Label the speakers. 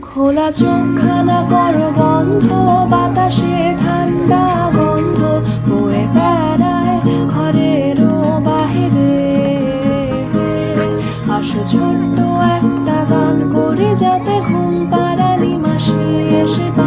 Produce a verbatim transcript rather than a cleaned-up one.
Speaker 1: খোলা চোখখানা কর বন্ধ, বাতাসে ঠান্ডা গন্ধ বয়ে বেড়ায় ঘরেরও বাহিরে। আসো ছোট্ট একটা গান করি, যাতে ঘুম পাড়ানি মাসি এসে